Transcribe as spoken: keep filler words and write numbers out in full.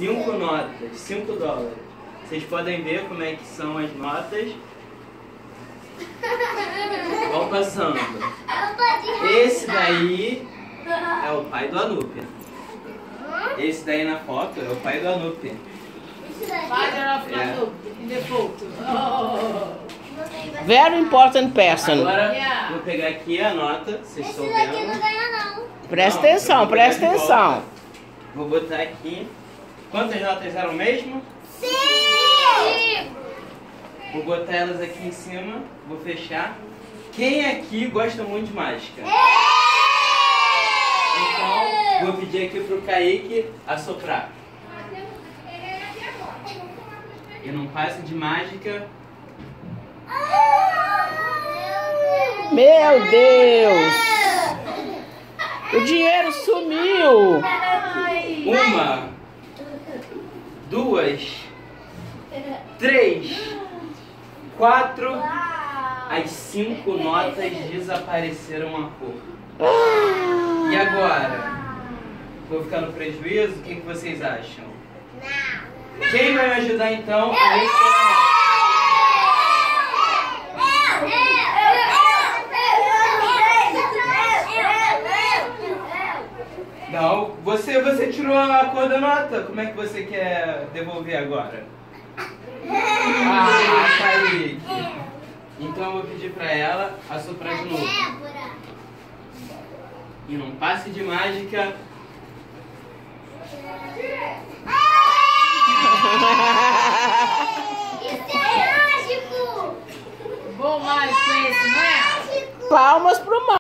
cinco notas, cinco dólares. Vocês podem ver como é que são as notas. Vão passando. Esse daí é o pai do Anúpia. Esse daí na foto é o pai do Anúpia. Father of Anúpia, in the photo. Oh. Very important person. Agora, Yeah. vou pegar aqui a nota, vocês estão Esse daqui não vendo. ganha, não. Presta Não, atenção, eu vou presta pegar de atenção. volta. Vou botar aqui. Quantas notas eram mesmo? Sim! Vou botar elas aqui em cima. Vou fechar. Quem aqui gosta muito de mágica? Então, vou pedir aqui pro Kaique assoprar. E num passe de mágica. Meu Deus! O dinheiro sumiu! Uma, duas, três, quatro, as cinco notas desapareceram a cor. E agora? Vou ficar no prejuízo? O que, que vocês acham? Quem vai me ajudar então a recuperar? Não, você, você tirou a cor da nota. Como é que você quer devolver agora? Ah, Kaique. Então eu vou pedir pra ela assoprar de novo. E num passe de mágica. Isso é mágico! Bom mágico esse, não é? Palmas pro